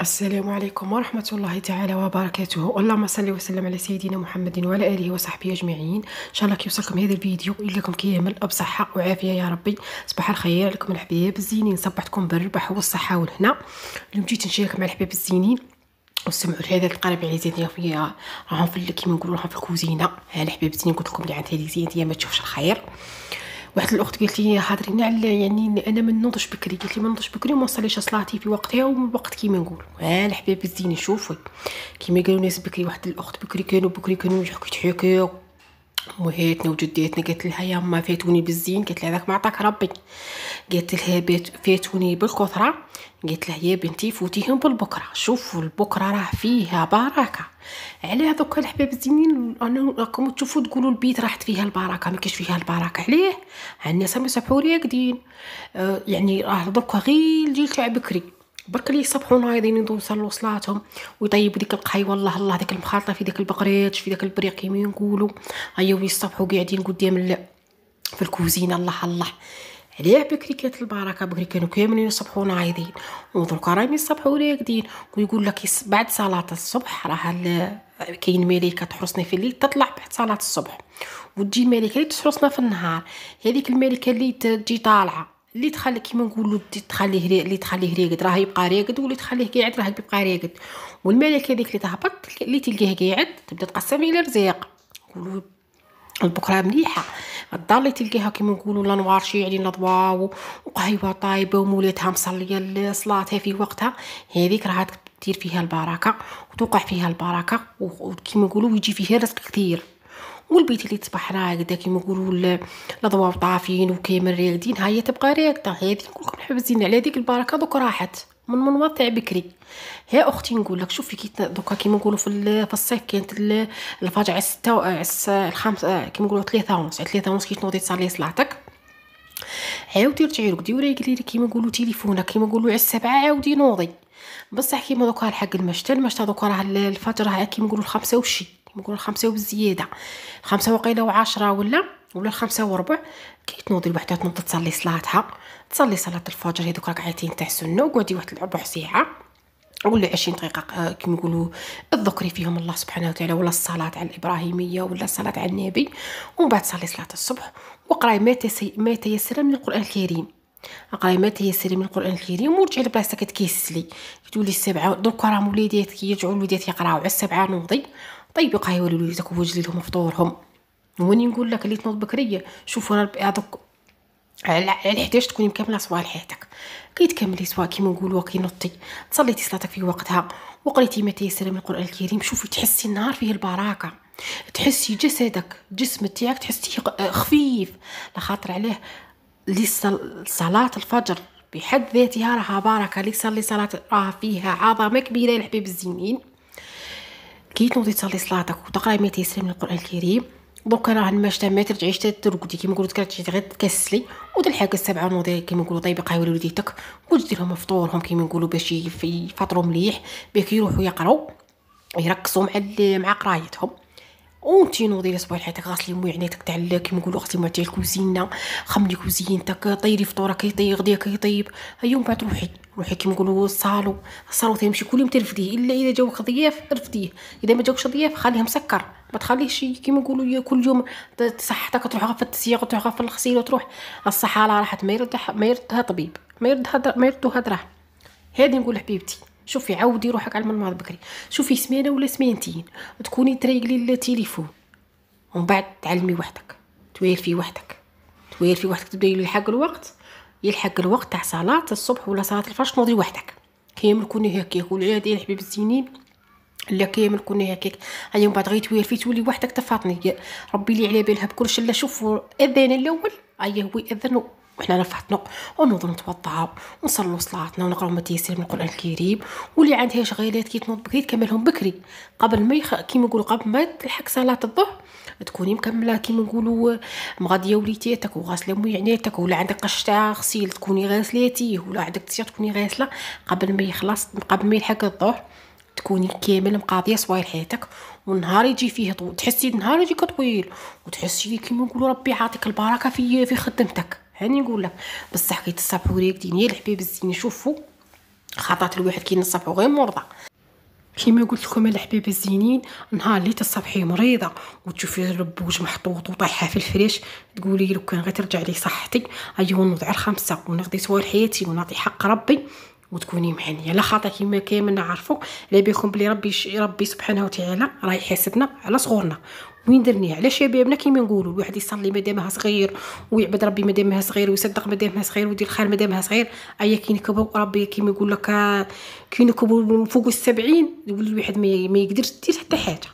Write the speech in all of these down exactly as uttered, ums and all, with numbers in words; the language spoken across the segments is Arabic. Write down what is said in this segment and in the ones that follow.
السلام عليكم ورحمة الله تعالى وبركاته. اللهم صل وسلم على سيدنا محمد وعلى آله وصحبه أجمعين. إن شاء الله كيوصلكم هذا الفيديو لكم كامل بصحة وعافية يا ربي. صباح الخير لكم الحباب الزينين، صبحتكم بالربح والصحة والهنا. اليوم جيت نشارك مع الحباب الزينين وسمعوا هذا القالب على زينتي فيها راهم في كيما نقولوا راهم في الكوزينه. ها الحباب الزينين قلت لكم اللي عند هذه زينتي ما تشوفش الخير. واحد الاخت قالت لي حاضرين على يعني انا ما نوضش بكري، قالت لي ما نوضش بكري وما نصليش صلاتي في وقتها ووقت كيما نقول. ها الحباب الزينين شوفوا كيما قالوا الناس بكري، واحد الاخت بكري كانوا بكري كانوا يحكوا يتحكوا امهاتنا وجداتنا. قالت لها يا ما فاتوني بالزين، قالت لها هذاك ما عطاك ربي. قالت لها بيت فاتوني بالكثره، قالت لها يا بنتي فوتيهم بالبكره. شوفوا البكره راه فيها بركه. على هذوك الحباب الزينين راكم تشوفوا تقولوا البيت راحت فيها البركه، ما كاش فيها البركه. عليه الناس ما يصبحوا راقدين. آه يعني راه دركا غير الجيل تاع بكري برك اللي يصبحوا نايضين ينوضوا يصلوا صلاتهم ويطيبوا ديك القهيوه الله الله ديك المخالطه في ديك البقريات في داك البريق كيما نقولوا. هيا ويصبحوا قاعدين قدام في الكوزينه الله الله. عليه بكري كانت البركه، بكري كانوا كاملين يصبحوا نايضين ودركا راهم يصبحوا راقدين. ويقول لك بعد صلاه الصبح راه كاين ملائكه تحرسنا في الليل تطلع بعد صلاه الصبح، وتجي ملائكه اللي تحرسنا في النهار. هذيك الملائكه اللي تجي طالعه اللي تخلي كيما نقولوا تخليه اللي تخليه راقد راه يبقى راقد، واللي تخليه قاعد راه يبقى راقد. والملائكه هذيك اللي تهبط اللي تلقاه قاعد تبدا تقسم الى رزاق. نقولوا البكره مليحه الدار اللي تلقاها كيما نقولوا لا نوار شاعلين لا ضواو وقهيوه طايبه ومولاتها مصليه صلاتها في وقتها، هذيك راه تدير فيها البركه وتوقع فيها البركه وكيما نقولوا يجي فيها رزق كثير. والبيت اللي تصبح راقده كيما نقولوا الضواو طافين وكامل راقدين هي تبقى راقده. هذه نقول لكم الحباب الزين على هذيك البركه دوك راحت من منوض تاع بكري. ها اختي نقول لك شوفي كي دوكا كيما نقولوا في في الصيف كانت الفجر على ستة على الخمسة كيما نقولوا ثلاثة ونص على ثلاثة ونص كي تنوضي تصلي صلاتك عاودي رجعي رقدي وريقلي كيما نقولوا تليفونك كيما نقولوا على السبعة عاودي نوضي. بصح كيما دوكا الحق المشتى المشتى دوكا راه الفجر راه كيما نقولوا الخمسة وشي كيما نقولوا الخمسة وبزياده خمسة وقيله وعشرة ولا ولا الخمسة وربع كي تنوضي الوحده تنوض تصلي صلاتها تصلي صلاه الفجر هذوك ركعتين تاع السنه وقعدي واحد ربع ساعه ولا عشرين دقيقه كيما نقولوا الذكري فيهم الله سبحانه وتعالى ولا الصلاه على الابراهيميه ولا الصلاه على النبي. ومن بعد صلي صلاه الصبح وقراي ما ما تيسر من القران الكريم. اقراي ما تيسر من القران الكريم ورجعي لبلاصتك تكيسلي تولي السبعه. درك راهم وليداتك يرجعوا الوليدات يقراو على السبعه نوضي طيبي قهوه لوليداتك ووجدي لهم فطورهم. وني نقول لك اللي تنوض بكريه شوفوا ربي هذوك على حداش تكوني مكمله صوالحاتك كي تكملي سواء كيما نقولوا كي نوضتي تصليتي صلاتك في وقتها وقريتي ما تيسر من القران الكريم. شوفي تحسي النهار فيه البركه، تحسي جسدك الجسم تاعك تحسيه خفيف لخاطر عليه اللي صلاه الفجر بحد ذاتها راها بركه. اللي يصلي صلاه راه فيها عظمه كبيره الحباب الزينين. كي تنوضي تصلي صلاتك وتقراي ما تيسر من القران الكريم دوك راه المشتا ما ترجعيش ترقدي كيما نقولوا ترجعي غير تكسلي وتلحق السبعه نوضي كيما نقولوا طيبي قهوه لوليداتك وتدير لهم فطورهم كيما نقولوا باش يفطروا مليح باش يروحوا يقراو يركزوا مع مع قرايتهم. وانتي نوضي لصباح حياتك غسلي مويعناتك تاع كيما نقولوا غسلي مويع تاع الكوزينه خملي كوزينتك طيري فطورك يطيب غداك يطيب. هيا من بعد روحي روحي كيما نقولوا الصالو الصالو تمشي كل يوم ترفديه الا اذا جاوك ضياف رفديه، اذا ما جاوكش ضياف خليه مسكر ما تخليهش كيما نقولوا كل يوم صحتك تروح في التسييق وتروح في الغسيل وتروح الصحه راحت ما يردها ما يردها طبيب ما يردها ما يردها دراهم. هذه نقول حبيبتي شوفي عودي روحك على المناض بكري. شوفي سمانه ولا سمانتين تكوني تريقلي التليفون ومن بعد تعلمي وحدك تويرفي وحدك تويرفي وحدك تبداي يلحق الوقت يلحق الوقت تاع صلاه الصبح ولا صلاه الفجر تنوضي وحدك كامل كوني هكاك. والعياذ يا حبيب الزينين لا كامل كوني هكاك. هيا من بعد غير تويرفي تولي وحدك تفاطني ربي لي على بالها بكلش. لا شوفوا الاذان الاول هيا هو ياذن وحنا نفحطنا ونوض نتوضعوا ونصلوا صلاتنا ونقراو ما تيسر من القران الكريم. واللي عندها شغيلات كي تنوض بكري تكملهم بكري قبل ما يخ... كيما نقولوا قبل ما تلحق صلاه الظهر تكوني مكمله كيما نقولوا مغاديه وليتاتك وغاسله مويعناتك ولا عندك قش تاع غسيل تكوني غاسلاتيه ولا عندك تسير تكوني غاسله قبل ما يخلص قبل ما يلحق الظهر تكوني كامل مقاضيه صواير حياتك. والنهار يجي فيه طويل تحسي النهار يجيك طويل وتحسي كيما نقولوا ربي يعطيك البركه في في خدمتك. هاني نقول لك بصح كي تصبحوا راقدين يا الحباب الزين شوفوا خاطرات الواحد كي نصبحو غير مرضى. كيما قلت لكم الحبيبه الزينين، نهار اللي تصبحي مريضه وتشوفي البوج محطوط وطايحه في الفريش، تقولي لو كان غير ترجع لي صحتي، ايوا نوضع الخمسه ونقضي سوال حياتي ونعطي حق ربي وتكوني مهنيه. لا خاطر كيما كامل نعرفوا على بالكم بلي ربي ربي سبحانه وتعالى راه يحاسبنا على صغورنا وين درنيه على شبابنا. كيما نقولوا الواحد يصلي مادامها صغير ويعبد ربي مادامها صغير ويصدق مادامها صغير ويدير الخير مادامها صغير. ايا كي نكبروا ربي كيما يقول لك كي نكبروا فوق السبعين يولي الواحد ما يقدرش يدير حتى حاجه.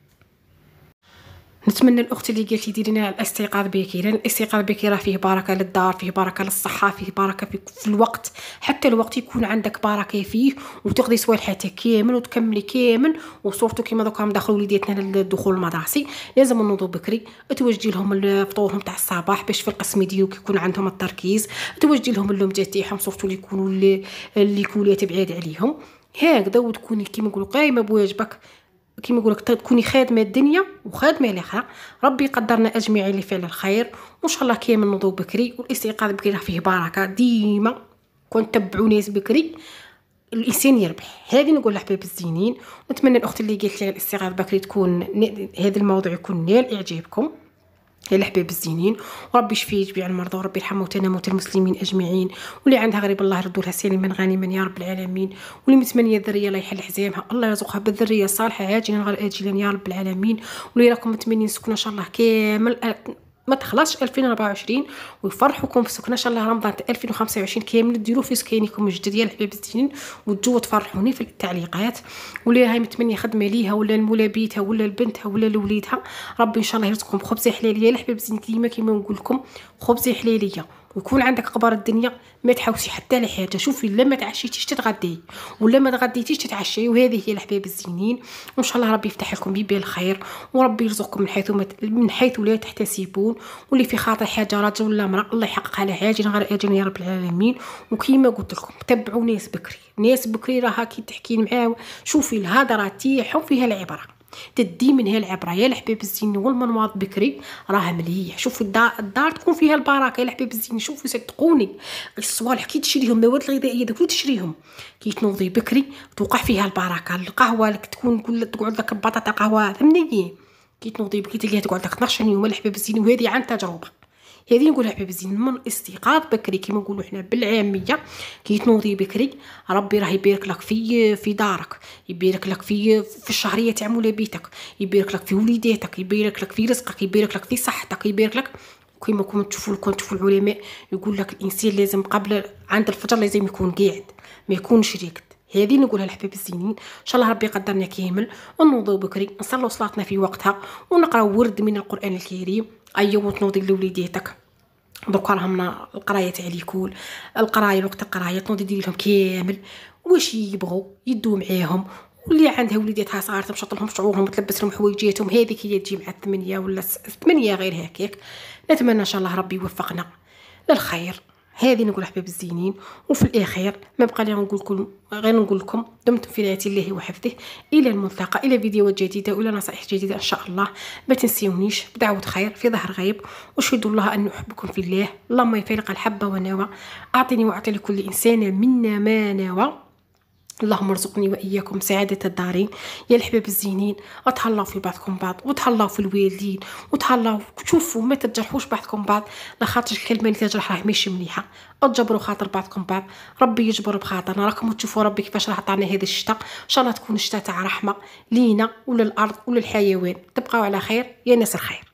نتمنى الاخت اللي قالت لي ديري لنا الاستيقاظ بكري، لان الاستيقاظ بكري راه فيه بركه للدار، فيه بركه للصحه، فيه بركه في, في الوقت. حتى الوقت يكون عندك بركه فيه وتقضي سوال حياتك كامل وتكملي كامل. وصورتو كيما دوكا مدخلوا وليداتنا للدخول المدرسي لازم نوضوا بكري، توجدي لهم الفطورهم تاع الصباح باش في القسم ديالك يكون عندهم التركيز، توجدي لهم اللمجه تاعهم صورتو اللي يكونوا اللي كولات بعاد عليهم هكذا، وتكوني كيما نقولوا قايمه بواجبك، كيما نقولك تكوني خادمه الدنيا وخادمه الاخره. ربي يقدرنا اجمعين لفعل الخير وان شاء الله كامل نوضوا بكري. والاستيقاظ بكري راه فيه بركه ديما، كون تبعوا ناس بكري الانسان يربح. هذه نقول لحبايب الزينين، ونتمنى الاخت اللي قالت لي الاستيقاظ بكري تكون هذا الموضوع يكون نال اعجابكم يا الحبايب الزينين، وربي يشفي جميع المرضى وربي يرحم موتانا موتى المسلمين اجمعين، واللي عندها غريب الله يردوا لها سالما غانما يا رب العالمين، واللي متمنيه الذريه الله يحل حزامها الله يرزقها بالذريه الصالحه عاجلا غير اجلا يا رب العالمين، واللي راكم متمنين سكنه ان شاء الله كامل ما تخلصش ألفين وأربعة وعشرين ويفرحوكم في سكنه ان شاء الله رمضان ألفين وخمسة وعشرين كامل ديروا في سكينكم الجديد يا الحبايب الزينين، وتجوا تفرحوني في التعليقات. واللي راهي متمنيه خدمه ليها ولا لمولا بيتها ولا لبنتها ولا لوليدها، ربي ان شاء الله يرزقكم خبز حلاليه يا الحبايب الزينين. كيما كيما نقول لكم خبز حلاليه ويكون عندك اخبار الدنيا، ما تحوسي حتى على حاجه. شوفي الا ما تعشيتيش تتغدي ولا ما تغديتيش تتعشي، وهذه هي الحبايب الزينين. وان شاء الله ربي يفتح لكم بيبان الخير وربي يرزقكم من حيث من حيث لا تحتسبون، واللي في خاطر حاجه راجل ولا امراه الله يحققها له عاجلا غير اجلا يا رب العالمين. وكيما قلت لكم تبعوا ناس بكري، ناس بكري راها كي تحكي معاه شوفي الهضره تاعهم فيها العبره، تدي منها العبره يا الحباب الزين. والمنواض بكري راه مليح. شوفوا الدار, الدار تكون فيها البركه يا الحباب الزين. شوفوا صدقوني الصوالح كي تشريهم المواد الغذائيه دوك تشريهم كي تنوضي بكري توقع فيها البركه. القهوه لك تكون كل تقعد لك بطاطا قهوه فهمتني كي تنوضي بكري تلقاها تقعد لك اثناش يوم الحباب الزين. وهذه عن تجربه، هذه نقولها حبيبي الزين من الاستيقاظ بكري كيما نقولوا حنا بالعاميه. كي تنوضي بكري ربي راه يبارك لك في في دارك، يبارك لك في في الشهريه تاع مولا بيتك، يبارك لك في وليداتك، يبارك لك في رزقك، يبارك لك في صحتك، يبارك لك. كيما كنتو تشوفوا كنتو تشوفوا العلماء يقول لك الانسان لازم قبل عند الفجر لازم يكون قاعد ما يكونش راكد. هذه نقولها الحباب الزينين. ان شاء الله ربي يقدرنا كامل ونوضوا بكري نصلوا صلاتنا في وقتها ونقراو ورد من القران الكريم. ايوا تنوضي لوليداتك دوكا راهم القرايه تاع ليكول القرايه وقت القرايه تنوضي ديري لهم كامل واش يبغوا يدوا معاهم، واللي عندها وليداتها صغار تمشط لهم شعورهم وتلبس لهم حوايجاتهم هذيك هي تجي مع الثمانيه ولا ثمانيه غير هكاك. نتمنى ان شاء الله ربي يوفقنا للخير. هذه نقول حبايب الزينين. وفي الاخير ما بقى لي نقول لكم غير نقول لكم دمتم في رعايه الله وحفظه. الى الملتقى الى فيديوهات جديده والى نصائح جديده ان شاء الله. ما تنسيونيش بدعوه خير في ظهر غيب واشهدوا الله ان احبكم في الله. اللهم يفارق الحبه والنوى اعطني واعطي لكل انسان منا ما نوى. اللهم ارزقني واياكم سعاده الدارين يا الحباب الزينين. اتهلاو في بعضكم بعض وتهلاو في الوالدين وتهلاو شوفوا ما تجرحوش بعضكم بعض لخاطر الكلمه اللي تجرح راه ماشي مليحه. اتجبروا خاطر بعضكم بعض ربي يجبر بخاطرنا. راكم تشوفوا ربي كيفاش راه عطانا هذا الشتاء ان شاء الله تكون الشتاء تاع رحمه لينا ولا الارض ولا الحيوان. تبقاو على خير يا ناس الخير.